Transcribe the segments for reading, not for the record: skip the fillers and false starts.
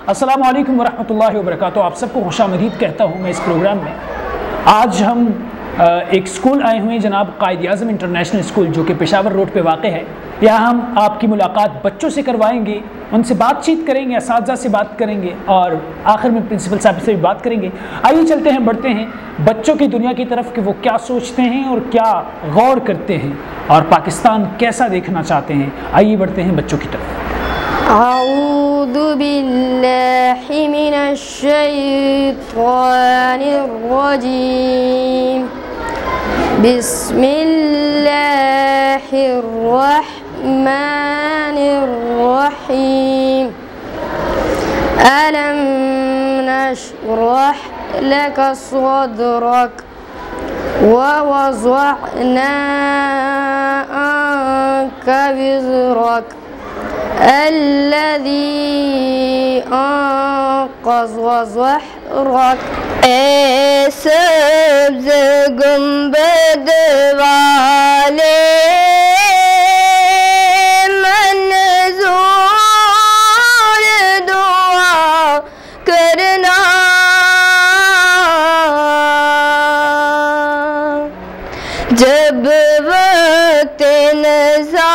अस्सलामु अलैकुम वरहमतुल्लाहि वबरकातुहू। आप सबको खुशामदीद कहता हूँ मैं इस प्रोग्राम में। आज हम एक स्कूल आए हुए हैं जनाब क़ायद आज़म इंटरनेशनल स्कूल, जो कि पेशावर रोड पे वाक़ है। यहाँ हम आपकी मुलाकात बच्चों से करवाएंगे, उनसे बातचीत करेंगे, असातिज़ा से बात करेंगे और आखिर में प्रिंसिपल साहब से भी बात करेंगे। आइए चलते हैं, बढ़ते हैं बच्चों की दुनिया की तरफ कि वो क्या सोचते हैं और क्या गौर करते हैं और पाकिस्तान कैसा देखना चाहते हैं। आइए बढ़ते हैं बच्चों की तरफ। अऊज़ु बिल्लाहि मिनश शैतानिर रजीम। बिस्मिल्लाहिर रहमानिर रहीम। अलम नशरह लका सदरक व वज़अना अन्का विज़रक अल्लज़ी अन्क़ज़ ज़हरक। ए सब्ज़ गुंबद वाले मंज़ूर दुआ करना, जब वक्त नज़ा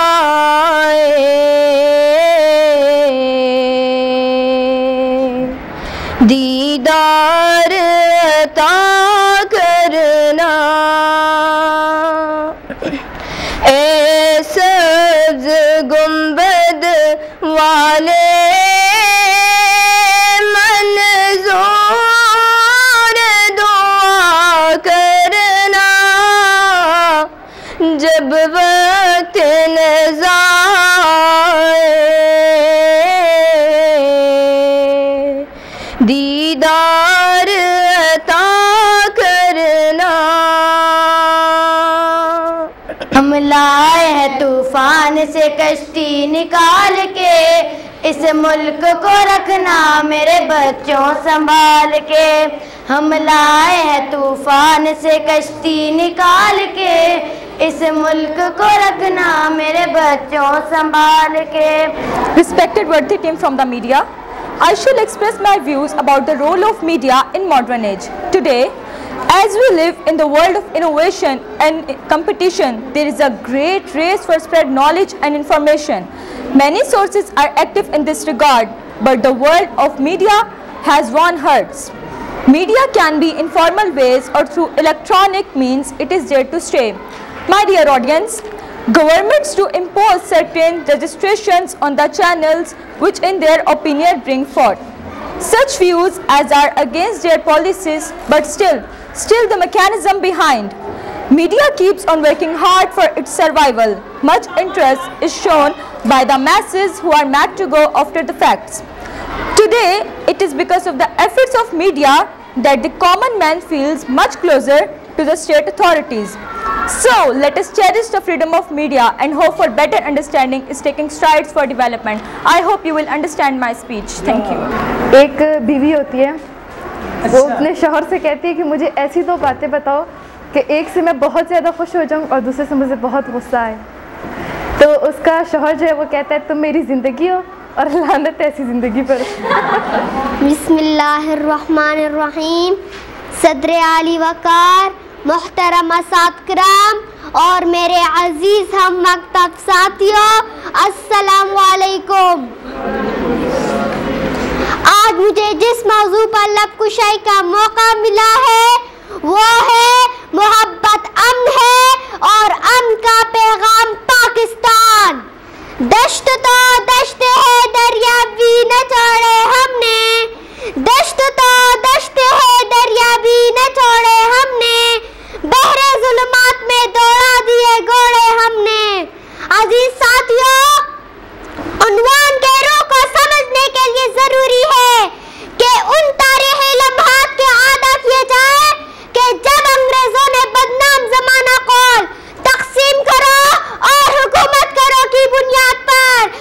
दीदार अता करना। ए सब्ज़ गुंबद वाले मंज़ूर दुआ करना, जब वक्त नज़ा दीदार अता करना। हम लाए हैं तूफान से कश्ती निकाल के, इस मुल्क को रखना मेरे बच्चों संभाल के। हम लाए हैं तूफान से कश्ती निकाल के, इस मुल्क को रखना मेरे बच्चों संभाल के। Respected worthy team from the media, I shall express my views about the role of media in modern age. Today, as we live in the world of innovation and competition, there is a great race for spread knowledge and information. Many sources are active in this regard, but the world of media has won hearts. Media can be in formal ways or through electronic means. It is there to stay. My dear audience, governments do impose certain registrations on the channels which in their opinion bring forth such views as are against their policies, but still the mechanism behind. Media keeps on working hard for its survival. Much interest is shown by the masses who are mad to go after the facts. Today, it is because of the efforts of media that the common man feels much closer to the state authorities. So, let us cherish the freedom of media and hope for better understanding is taking strides for development. I hope you will understand my speech. Thank you. एक बीवी होती है, वो अपने शौहर से कहती है कि मुझे ऐसी दो बातें बताओ कि एक से मैं बहुत ज़्यादा खुश हो जाऊँ और दूसरे से मुझे बहुत गुस्सा आए। तो उसका शौहर जो है वो कहता है तुम मेरी ज़िंदगी हो और लानत ऐसी ज़िंदगी पर। बिस्मिल्लाहिर्रहमानिर्रहीम। सदर आली वकार, मोहतरम असातिज़ और मेरे अजीज़ हम मकतब साथियों, अस्सलाम वालेकुम। आज मुझे जिस मौजू पर लब कुशाई का मौका मिला है वो है मोहब्बत अमन है और अमन का पैगाम पाकिस्तान। दश्त तो दश्त है दरिया भी न छोड़े हमने, दश्त तो दश्त है दरिया भी न छोड़े हमने, बहरे जुल्मात में दौड़ा दिए घोड़े हमने। अजीज साथियों, उन्वान के रूह को समझने के लिए जरूरी है कि उन तारीख़ी लम्हात के आदा किए जाए कि जब अंग्रेजों ने बदनाम जमाना को तकसीम करो और हुकूमत करो की बुनियाद पर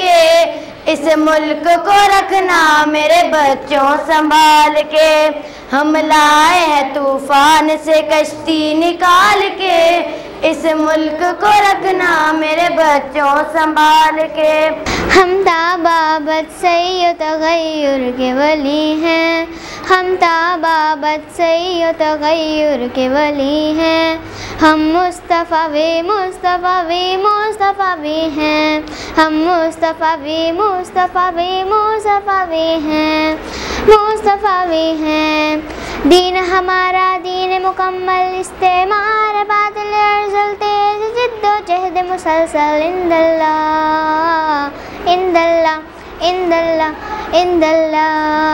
के, इस मुल्क को रखना मेरे बच्चों संभाल के। हम लाए हैं तूफान से कश्ती निकाल के, इस मुल्क को रखना मेरे बच्चों संभाल के। हम ताबाबत सैयद तगय्युर के वली हैं, हम ताबाबत सैयद तगय्युर के वली हैं। हम मुस्तफ़ा वे मुस्तफ़ा वे मुस्तफ़ा वे हैं, हम मुस्तफ़ा वे मुस्तफ़ा वे मुस्तफ़ा वे हैं, मुस्तफ़ा वे हैं। दीन हमारा दीन मुकम्मल, इस्तेमार बातिल अर्ज़ल तेज जिद्दोजहद मुसलसल। इंदल्लाह इंदल्लाह इंदल्लाह इंदल्लाह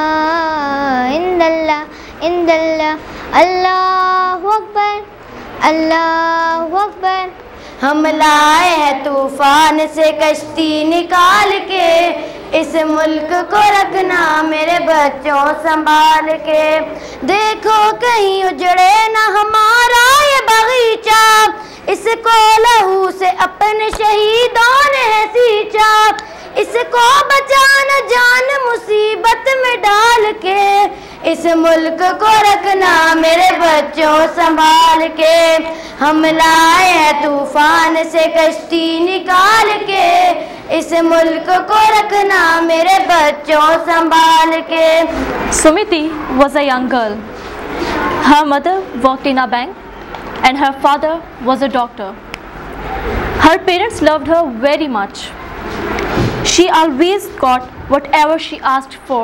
इंदल्लाह इंदल्लाह। अल्लाहु अकबर अल्लाहु अकबर। हम लाए हैं तूफान से कश्ती निकाल के, इस मुल्क को रखना मेरे बच्चों संभाल के। देखो कहीं उजड़े ना हमारा ये बगीचा, इसको लहू से अपने शहीदों ने है सींचा। इसको बचाना जान मुसीबत में डाल के, इस मुल्क को रखना मेरे बच्चों संभाल के। हम लाए हैं तूफान से कश्ती निकाल के, इस मुल्क को रखना मेरे बच्चों संभाल के। Sumiti was a young girl. Her mother worked in a bank and her father was a doctor. Her parents loved her very much. She always got whatever she asked for.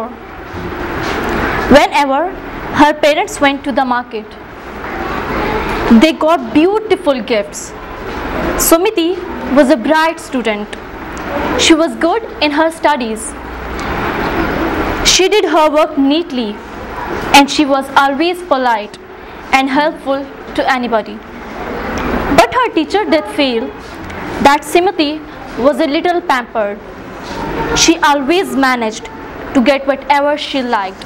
Whenever her parents went to the market, they got beautiful gifts. Sumiti was a bright student. She was good in her studies. She did her work neatly and she was always polite and helpful to anybody. But her teacher did feel that Sumiti was a little pampered. She always managed to get whatever she liked.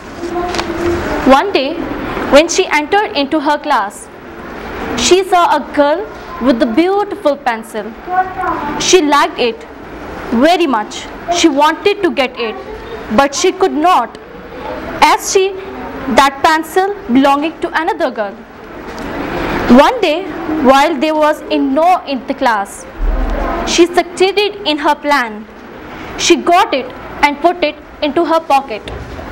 One day, when she entered into her class, she saw a girl with a beautiful pencil. She liked it very much. She wanted to get it, but she could not, as that pencil belonging to another girl. One day, while they was in the class, she succeeded in her plan. She got it and put it into her pocket.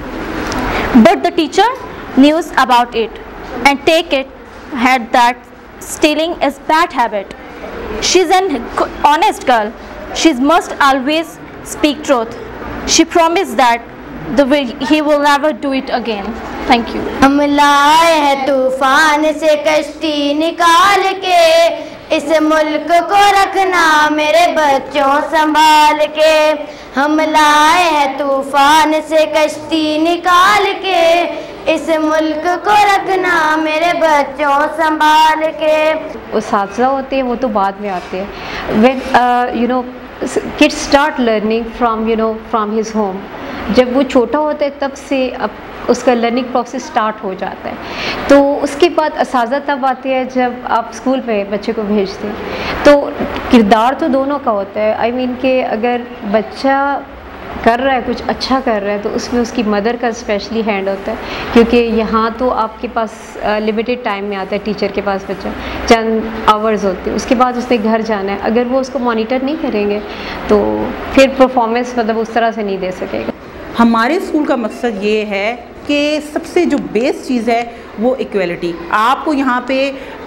But the teacher knew about it and had that stealing is bad habit. She's an honest girl. She must always speak truth. She promised that he will never do it again. Thank you. हम लाए हैं तूफान से कश्ती निकाल के, इस मुल्क को रखना मेरे बच्चों संभाल के। हम लाए हैं तूफान से कश्ती निकाल के, इस मुल्क को रखना मेरे बच्चों संभाल के। उसातिज़ा होते हैं वो तो बाद में आते हैं। When kids start learning from his home, जब वो छोटा होता है तब से उसका लर्निंग प्रोसेस स्टार्ट हो जाता है। तो उसके बाद असातिज़ा तब आती है जब आप स्कूल में बच्चे को भेजते हैं। तो किरदार तो दोनों का होता है। आई मीन कि अगर बच्चा कर रहा है, कुछ अच्छा कर रहा है, तो उसमें उसकी मदर का स्पेशली हैंड होता है, क्योंकि यहाँ तो आपके पास लिमिटेड टाइम में आता है टीचर के पास बच्चा, चंद आवर्स होते हैं, उसके बाद उसने घर जाना है। अगर वो उसको मॉनिटर नहीं करेंगे तो फिर परफॉर्मेंस उस तरह से नहीं दे सकेगा। हमारे स्कूल का मकसद ये है कि सबसे जो बेस चीज़ है वो इक्वलिटी। आपको यहाँ पे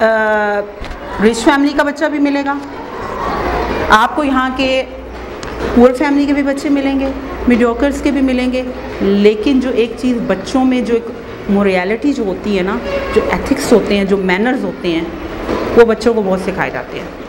रिच फैमिली का बच्चा भी मिलेगा, आपको यहाँ के पुअर फैमिली के भी बच्चे मिलेंगे, मीडियोकर्स के भी मिलेंगे, लेकिन जो एक चीज़ बच्चों में जो एक मोरालिटी जो होती है ना, जो एथिक्स होते हैं, जो मैनर्स होते हैं, वो बच्चों को बहुत सिखाए जाते हैं।